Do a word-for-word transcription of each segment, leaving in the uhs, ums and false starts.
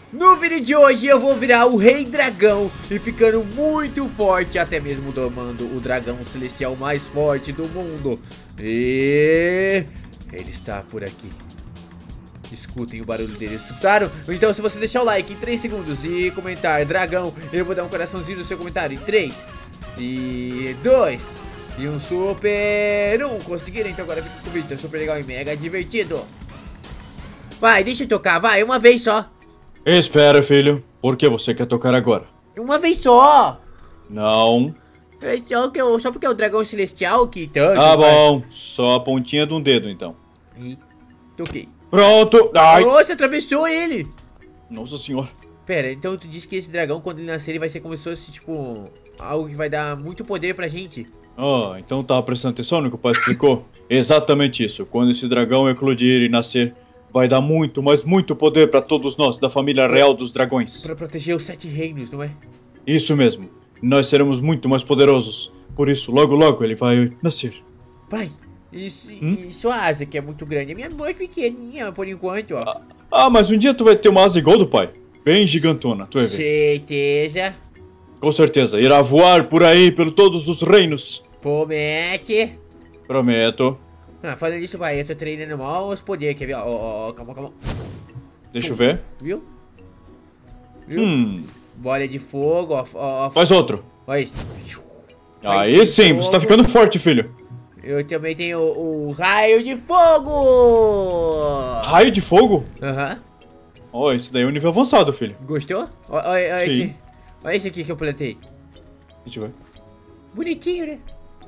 No vídeo de hoje eu vou virar o Rei Dragão e ficando muito forte, até mesmo domando o dragão celestial mais forte do mundo. E ele está por aqui. Escutem o barulho dele, escutaram? Então se você deixar o like em três segundos e comentar dragão, eu vou dar um coraçãozinho no seu comentário em três e dois e um super um. Conseguiram? Então agora fica com o vídeo, é super legal e mega divertido. Vai, deixa eu tocar, vai, uma vez só. Espera, filho. Por que você quer tocar agora? Uma vez só. Não. É só, que eu, só porque é o dragão celestial que tanto. Tá bom, só a pontinha de um dedo então. E toquei. Pronto. Ai. Nossa, atravessou ele. Nossa senhora. Pera, então tu disse que esse dragão, quando ele nascer, ele vai ser como se fosse, tipo, algo que vai dar muito poder pra gente. Ah, então tava prestando atenção no que o pai explicou? Exatamente isso. Quando esse dragão eclodir e nascer, vai dar muito, mas muito poder pra todos nós, da família real dos dragões. Pra proteger os sete reinos, não é? Isso mesmo. Nós seremos muito mais poderosos. Por isso, logo logo ele vai nascer. Pai, isso, Hum? e sua asa que é muito grande. A minha mão é pequenininha, por enquanto, ó. Ah, ah, mas um dia tu vai ter uma asa igual do pai. Bem gigantona, tu vai ver. Certeza. Com certeza, irá voar por aí, pelo todos os reinos. Promete. Prometo. Ah, falando isso, pai, eu tô treinando mal os poderes, quer ver? Ó, ó, ó, calma, calma. Deixa eu ver. Viu? Viu? Hum, Bola de fogo, ó, ó, ó. faz outro. Olha isso. Aí sim, você tá ficando forte, filho. Eu também tenho o, o raio de fogo. Raio de fogo? Aham. Ó, esse daí é um nível avançado, filho. Gostou? Ó, ó, ó, Sim. esse. Olha esse aqui que eu plantei. Deixa eu ver. Bonitinho, né?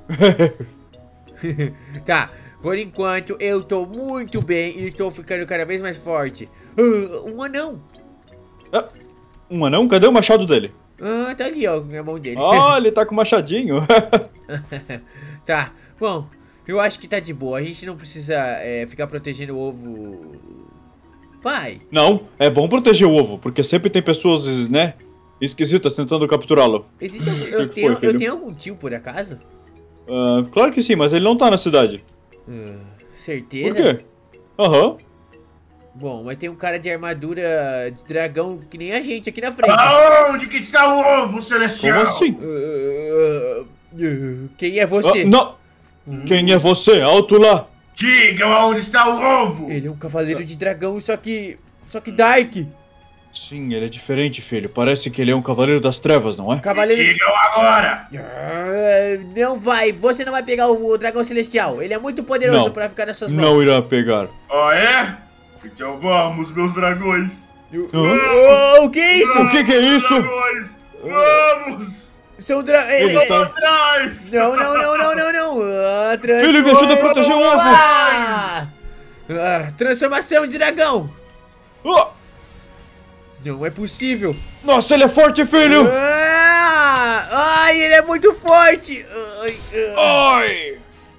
Tá, por enquanto eu tô muito bem e tô ficando cada vez mais forte. Ah, um anão. Ah, um anão? Cadê o machado dele? Ah, tá ali, ó, na mão dele. Ó, ele tá com o machadinho. Tá, bom, eu acho que tá de boa. A gente não precisa é, ficar protegendo o ovo. Pai. Não, é bom proteger o ovo, porque sempre tem pessoas, né, esquisitas tentando capturá-lo. Existe algum, Que eu, que tenho, foi, filho? eu tenho algum tio por acaso? Ah, claro que sim, mas ele não tá na cidade. Ah, Por certeza? quê? Aham. Bom, mas tem um cara de armadura de dragão que nem a gente aqui na frente. Aonde que está o ovo celestial? Como assim? Ah, ah, quem é você? Ah, não! Quem é você? Alto lá! Digam aonde está o ovo! Ele é um cavaleiro de dragão, só que... Só que Dark. Sim, ele é diferente, filho. Parece que ele é um cavaleiro das trevas, não é? Cavaleiro... Digam agora! Ah, não vai, você não vai pegar o, o dragão celestial. Ele é muito poderoso Não. pra ficar nas suas mãos. Não irá pegar. Ah, é? Então vamos, meus dragões! Oh, o que é isso? O que que é isso? Dragões! Vamos! São dra... Ele Ele... tá- Atrás! Não, não, não, não, não, não. Ah, Filho, me ajuda a proteger o ovo. Ah! Ah, transformação de dragão. Ah! Não é possível. Nossa, ele é forte, filho! Ah! Ai, ele é muito forte. Ai, ah. Ai!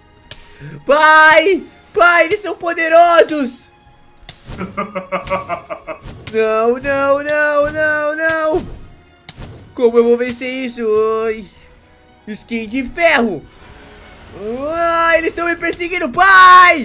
Pai! Pai, eles são poderosos! Não, não, não, não, não! Como eu vou vencer isso? Ai. Skin de ferro! Ai, eles estão me perseguindo! Pai!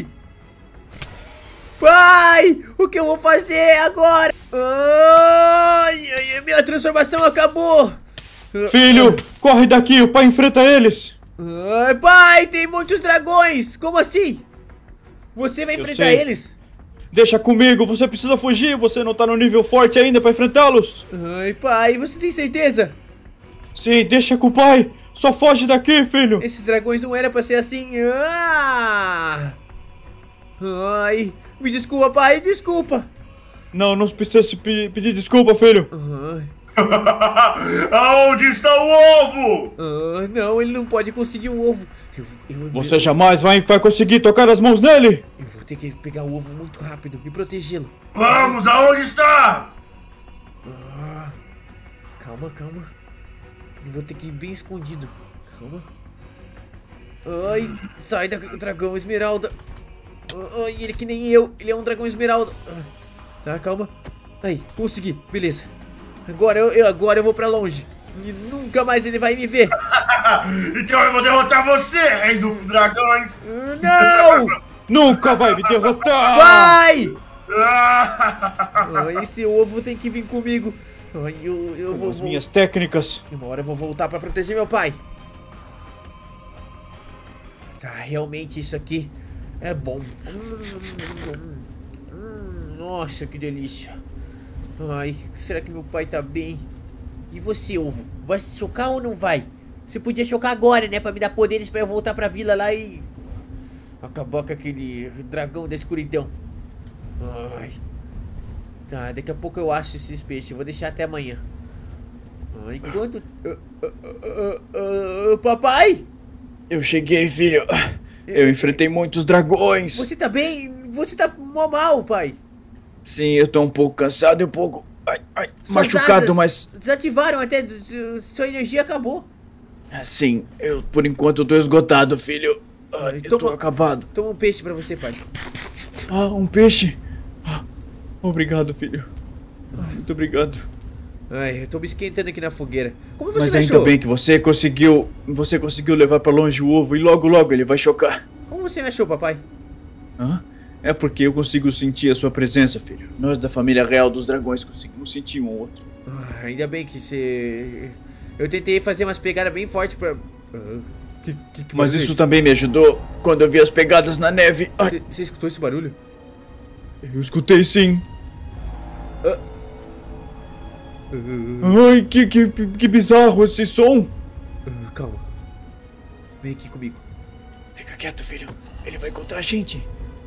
Pai! O que eu vou fazer agora? Ai, ai, minha transformação acabou! Filho, corre daqui, o pai enfrenta eles! Ai, pai, tem muitos dragões! Como assim? Você vai Eu enfrentar sei. eles? Deixa comigo, você precisa fugir, você não tá no nível forte ainda pra enfrentá-los! Ai, pai, você tem certeza? Sim, deixa com o pai! Só foge daqui, filho! Esses dragões não era pra ser assim. Ah! Ai, me desculpa, pai, desculpa. Não, não precisa se pe- pedir desculpa, filho! Ai, Aonde está o ovo? ah, não, ele não pode conseguir o ovo. Eu, eu, Você eu, jamais vai, vai conseguir tocar as mãos nele! eu vou ter que pegar o ovo muito rápido e protegê-lo. Vamos, aonde está? Ah, calma, calma. Eu vou ter que ir bem escondido. Calma. Ai, sai da dragão esmeralda. Ai, ele é que nem eu. Ele é um dragão esmeralda. Ah, tá, calma. Aí, consegui. Beleza. Agora eu, eu, agora eu vou pra longe. E nunca mais ele vai me ver. Então eu vou derrotar você, rei dos dragões! Não! Nunca vai me derrotar! Vai! Ah! Ah, esse ovo tem que vir comigo. Ai, eu, eu Com vou... as minhas técnicas. Uma hora eu vou voltar pra proteger meu pai. Tá, realmente isso aqui é bom. Hum, hum, nossa, que delícia. Ai, será que meu pai tá bem? E você, ovo? Vai se chocar ou não vai? Você podia chocar agora, né? Pra me dar poderes pra eu voltar pra vila lá e... acabar com aquele dragão da escuridão. Ai. Tá, daqui a pouco eu acho esses peixes. Eu vou deixar até amanhã. Ah, enquanto... Uh, uh, uh, uh, uh, papai? Eu cheguei, filho. Eu enfrentei muitos dragões. Você tá bem? Você tá mó mal, pai. Sim, eu tô um pouco cansado e um pouco ai, ai, Suas machucado, asas mas... desativaram até... Sua energia acabou. Sim, eu por enquanto tô esgotado, filho. Ai, eu tô Toma- acabado. Toma um peixe pra você, pai. Ah, um peixe. Ah, obrigado, filho. Ah, muito obrigado. Ai, eu tô me esquentando aqui na fogueira. Como você Mas me ainda achou? bem que você conseguiu... Você conseguiu levar pra longe o ovo e logo logo ele vai chocar. Como você me achou, papai? Hã? É porque eu consigo sentir a sua presença, filho. Nós da família real dos dragões conseguimos sentir um ao outro. Ah, ainda bem que você... Eu tentei fazer umas pegadas bem fortes pra... Ah, que, que, que Mas barulho é isso esse? também me ajudou quando eu vi as pegadas na neve. Ai, Você- Você escutou esse barulho? eu escutei sim. Ah, Ai, que, que, que bizarro esse som. ah, calma. Vem aqui comigo. Fica quieto, filho. Ele vai encontrar a gente.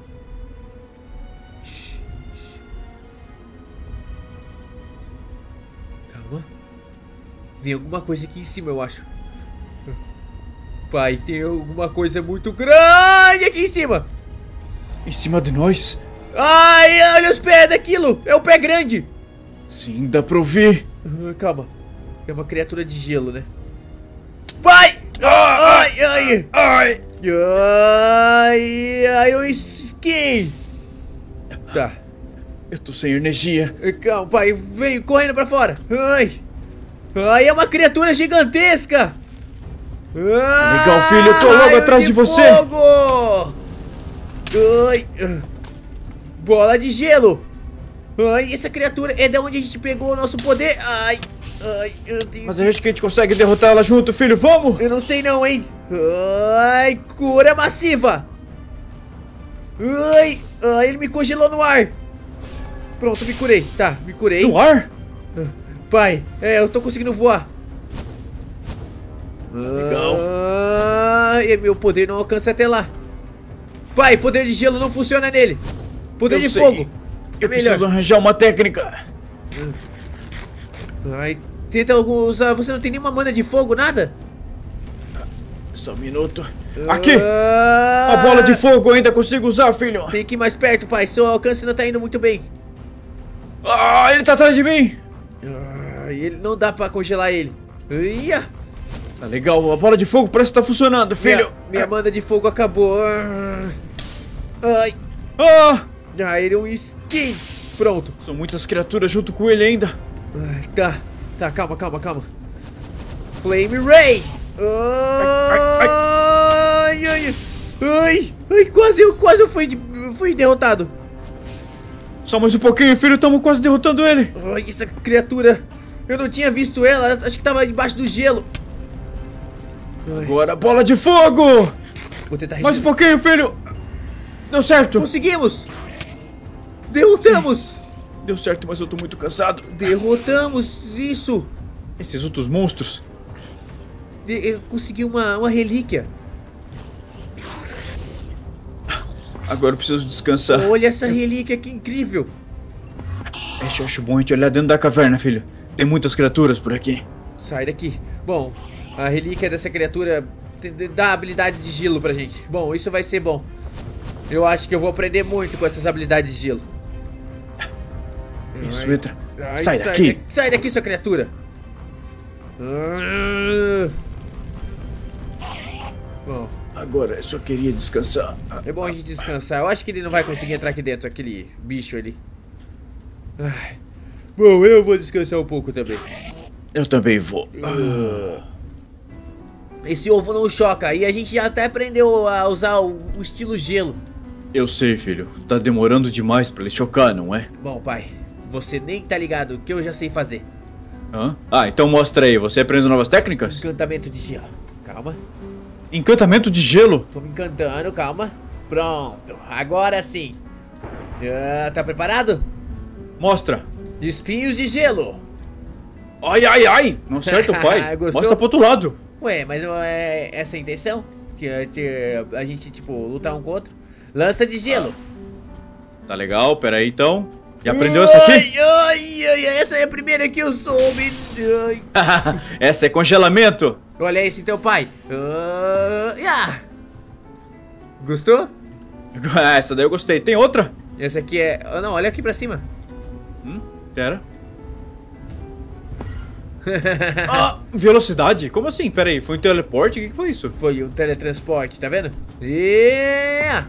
Calma. Tem alguma coisa aqui em cima, eu acho. Pai, tem alguma coisa muito grande aqui em cima. Em cima de nós? Ai, olha os pés daquilo. É o pé grande. Sim, dá pra ouvir. Ah, calma. É uma criatura de gelo, né? Pai! Ai, ai, Ai! ai, ai, eu esquei. Tá. Eu tô sem energia. Calma, pai. Vem correndo pra fora. Ai. Ai, é uma criatura gigantesca. Legal, filho, eu tô logo Ai, atrás de você. Fogo. Ai. Bola de gelo. Ai, essa criatura é de onde a gente pegou o nosso poder. Ai. Ai, eu tenho... Mas a gente que a gente consegue derrotar ela junto, filho, vamos! Eu não sei não, hein. Ai, cura massiva. Ai, ai, ele me congelou no ar. Pronto, me curei. Tá, me curei. No ar? Pai, é, eu tô conseguindo voar. Legal. Ai, meu poder não alcança até lá. Pai, poder de gelo não funciona nele. Poder Eu de sei. fogo. É Eu melhor. preciso arranjar uma técnica. Ai, tenta usar. Você não tem nenhuma mana de fogo, nada? Só um minuto. Aqui! Ah, A bola de fogo eu ainda consigo usar, filho. Tem que ir mais perto, pai. Seu alcance não tá indo muito bem. Ah, ele tá atrás de mim. Ah, ele não dá pra congelar ele. Ia. Tá legal, a bola de fogo parece que tá funcionando, filho. Minha, minha mana de fogo acabou. Ah. Ai. Ah! Ah, ele é um skin. Pronto. São muitas criaturas junto com ele ainda. Ai, tá. Tá, calma, calma, calma. Flame Ray. Ai, ai, ai. Ai, ai, quase, eu quase eu fui, de- fui derrotado. Só mais um pouquinho, filho, estamos quase derrotando ele. Ai, essa criatura. Eu não tinha visto ela, acho que tava debaixo do gelo. Ai, Agora, bola de fogo! vou tentar Mais um regenerar. pouquinho, filho! Deu certo! Conseguimos! Derrotamos! Deu certo, mas eu tô muito cansado. Derrotamos isso! Esses outros monstros. De- eu consegui uma, uma relíquia. Agora eu preciso descansar. Olha essa relíquia, que incrível! Eu acho bom a gente olhar dentro da caverna, filho. Tem muitas criaturas por aqui. Sai daqui. Bom, a relíquia dessa criatura te- te- dá habilidades de gelo pra gente. Bom, isso vai ser bom. Eu acho que eu vou aprender muito com essas habilidades de gelo. Isso, Ai, entra. ai, Sai daqui. da- Sai daqui, sua criatura. Ah. Bom, Agora eu só queria descansar. é bom a gente descansar. Eu acho que ele não vai conseguir entrar aqui dentro, aquele bicho ali. Ai. Bom, eu vou descansar um pouco também. Eu também vou. Esse ovo não choca. E a gente já até aprendeu a usar o, o estilo gelo. Eu sei, filho. Tá demorando demais pra ele chocar, não é? Bom, pai, você nem tá ligado o que eu já sei fazer. Hã? Ah, então mostra aí. Você aprende novas técnicas? Encantamento de gelo. Calma. Encantamento de gelo? Tô me encantando, calma. Pronto, agora sim. Ah, tá preparado? Mostra. Espinhos de gelo. Ai, ai, ai. Não acerta o pai. Gostou? Mostra pro outro lado. Ué, mas não é essa a intenção? Que, que a gente, tipo, lutar um com o outro? Lança de gelo. Tá legal, pera aí então. Já aprendeu essa aqui? Ai, ai, ai, essa é a primeira que eu soube. Ai. Essa é congelamento. Olha esse teu pai. Ah, ah. Gostou? Ah, essa daí eu gostei. Tem outra? Essa aqui é... Oh, não, olha aqui pra cima. Hum, pera. Ah, velocidade? Como assim? Pera aí, foi um teleporte? O que, que foi isso? Foi um teletransporte, tá vendo? Yeah!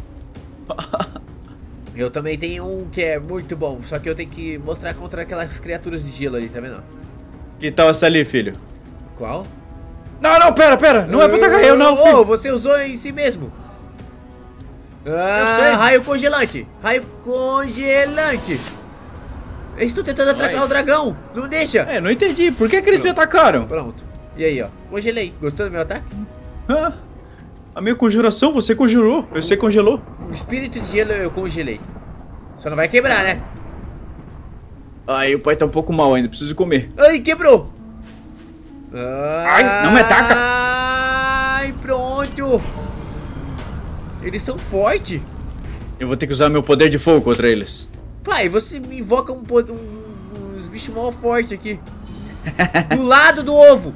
Eu também tenho um que é muito bom, só que eu tenho que mostrar contra aquelas criaturas de gelo ali, tá vendo? Que tal essa ali, filho? Qual? Não, não, pera, pera. Não é pra atacar eu, não, Oh, filho. você usou em si mesmo. Eu sei. Ah, raio congelante. Raio congelante. Eles estão tentando atracar Vai. o dragão. Não deixa. É, não entendi. Por que, que eles me atacaram? Pronto. E aí, ó. Congelei. Gostou do meu ataque? Ah, a minha conjuração, você conjurou. Você congelou. O espírito de gelo eu congelei. Só não vai quebrar, né? Ai, o pai tá um pouco mal ainda. Preciso comer. Ai, quebrou. Ai, não me ataca. Ai, pronto. Eles são fortes. Eu vou ter que usar meu poder de fogo contra eles. Pai, você me invoca um, po- um, uns bichos mal fortes aqui. Do lado do ovo.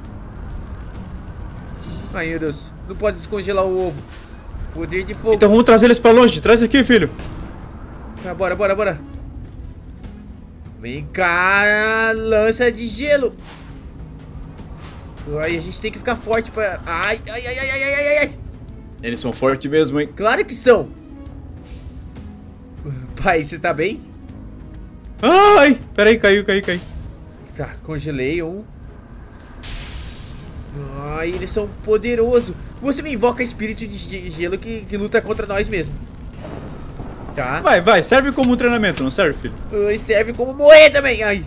Ai, meu Deus. Não pode descongelar o ovo. Poder de fogo. Então vamos trazer eles pra longe. Traz aqui, filho. Ah, bora, bora, bora. Vem cá, lança de gelo. Ai, a gente tem que ficar forte pra... Ai, ai, ai, ai, ai, ai, ai, ai. Eles são fortes mesmo, hein? Claro que são. Pai, você tá bem? Ai, peraí, caiu, caiu, caiu. Tá, congelei um. Ai, eles são poderosos. Você me invoca espírito de ge- gelo que, que luta contra nós mesmo. Tá. Vai, vai, serve como um treinamento, não serve, filho? Ai, serve como morrer também. Ai.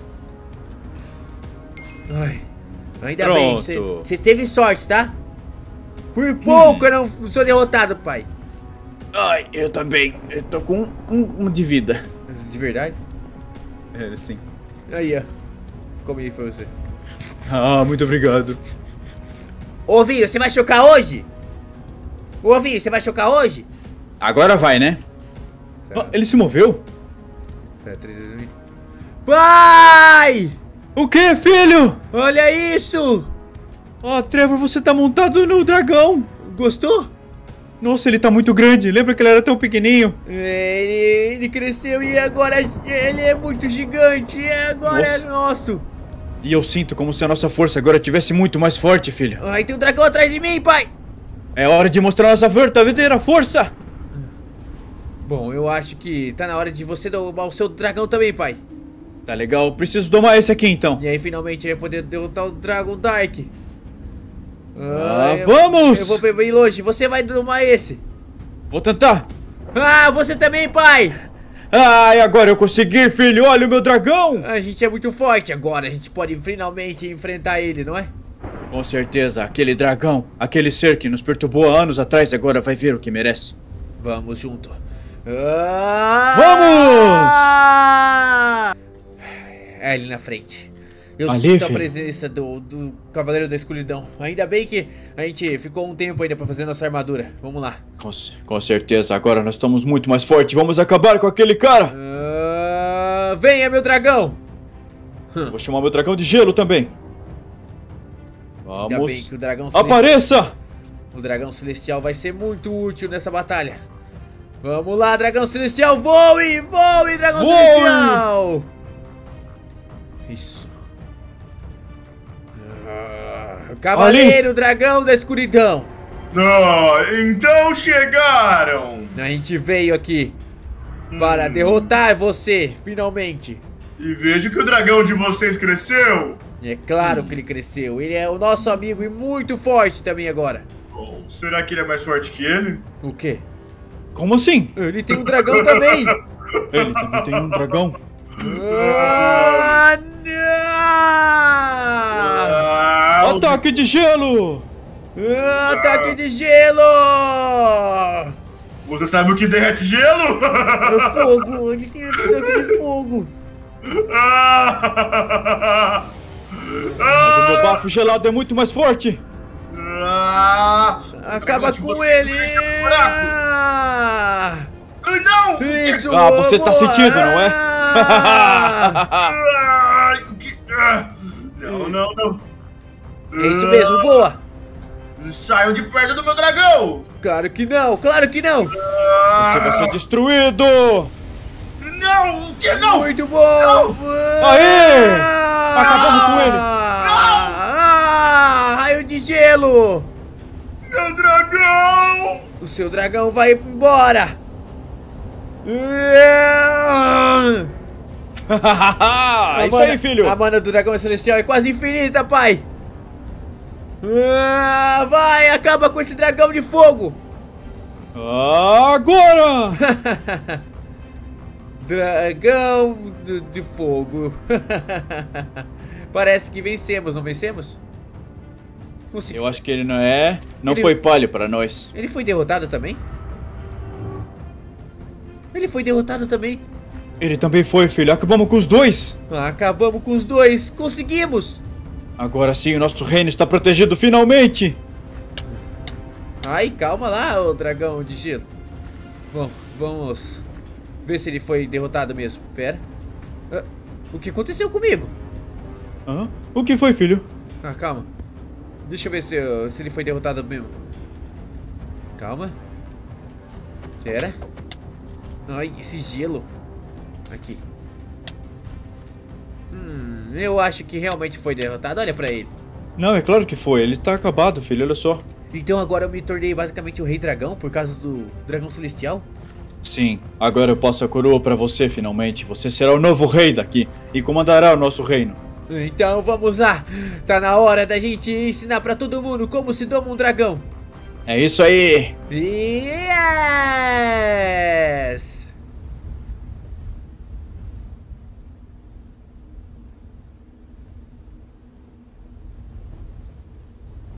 Ai. Ainda bem, Pronto. você teve sorte, tá? Por pouco eu não sou derrotado, pai. Ai, eu também. Eu tô com um, um de vida. De verdade? É, sim. Aí, ó. Comi aí pra você. Ah, muito obrigado. Ô, Vinho, você vai chocar hoje? Ô, Vinho, você vai chocar hoje? Agora vai, né? Tá. Ah, ele se moveu? Tá, três, dois, um. Pai! O que, filho? Olha isso! Ah, Trevor, você tá montado no dragão. Gostou? Nossa, ele tá muito grande. Lembra que ele era tão pequenininho? Ele, ele cresceu e agora ele é muito gigante. E agora Nossa. é nosso. E eu sinto como se a nossa força agora tivesse muito mais forte, filho. Ai, tem um dragão atrás de mim, pai! É hora de mostrar nossa verdadeira força. Bom, eu acho que tá na hora de você domar o seu dragão também, pai. Tá legal, preciso domar esse aqui então. E aí finalmente vai poder derrotar o Dragon Dark. Ah, eu- vamos! Eu vou bem longe, você vai domar esse. Vou tentar. Ah, você também, pai! Ai, agora eu consegui, filho. Olha o meu dragão. A gente é muito forte agora, a gente pode finalmente enfrentar ele, não é? Com certeza, aquele dragão, aquele ser que nos perturbou há anos atrás, agora vai ver o que merece. Vamos junto. Ah! Vamos! É ali na frente. Eu Ali, sinto a filho. presença do, do Cavaleiro da Escuridão. Ainda bem que a gente ficou um tempo ainda pra fazer nossa armadura. Vamos lá. Com, c- com certeza, agora nós estamos muito mais fortes. Vamos acabar com aquele cara. Ah, venha, meu dragão! Vou chamar meu dragão de gelo também. Ainda bem Vamos. que o dragão celestial, Apareça! o dragão celestial vai ser muito útil nessa batalha. Vamos lá, dragão celestial, voe! Voe, dragão Voe! celestial! Isso. Ah, Cavaleiro, dragão da escuridão. Ah, então chegaram! A gente veio aqui para derrotar você, finalmente. E vejo que o dragão de vocês cresceu. E é claro que ele cresceu. Ele é o nosso amigo e muito forte também agora. Bom, será que ele é mais forte que ele? O quê? Como assim? Ele tem um dragão também. Ele também tem um dragão. Ah, não! Ah, Ataque de gelo! Ah, ataque de gelo! Você sabe o que derrete gelo? É fogo, ele tem ataque de fogo. Ah, Mas o meu bafo gelado é muito mais forte. ah, Acaba de com você ele! é fraco. Ah, Ai, não! isso! Ah, você tá boa. sentindo, não é? Ah, Ai, o que- ah, Não, não, não. é isso mesmo, boa! Saiam de perto do meu dragão! Claro que não, claro que não! Você vai ser destruído! Não! O que não? Muito bom! Aê! Ah, Acabamos com ele. Ah, raio de gelo! Meu dragão! O seu dragão vai embora! É isso aí, filho! A mana do dragão celestial é quase infinita, pai! Ah, vai, acaba com esse dragão de fogo! Agora! Dragão de, de fogo. Parece que vencemos, não vencemos? Consegui- Eu acho que ele não é. Não Ele- foi palha pra nós. Ele foi derrotado também? Ele foi derrotado também. Ele também foi, filho. Acabamos com os dois. Acabamos com os dois. Conseguimos. Agora sim, o nosso reino está protegido finalmente. Ai, calma lá, ô dragão de gelo. Bom, vamos ver se ele foi derrotado mesmo. Pera. Ah, o que aconteceu comigo? Hã? O que foi, filho? Ah, calma. Deixa eu ver se, eu- se ele foi derrotado mesmo. Calma. Pera. Ai, esse gelo. Aqui. Hum, eu acho que realmente foi derrotado. Olha pra ele. Não, é claro que foi. Ele tá acabado, filho. Olha só. Então agora eu me tornei basicamente o Rei Dragão por causa do Dragão Celestial? Sim, agora eu passo a coroa pra você finalmente. Você será o novo rei daqui e comandará o nosso reino. Então vamos lá. Tá na hora da gente ensinar pra todo mundo como se doma um dragão. É isso aí. Yes!